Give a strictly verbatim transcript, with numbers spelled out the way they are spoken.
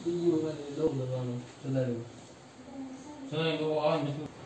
yêu cái đâu được rồi. Cho nên. Cho nên có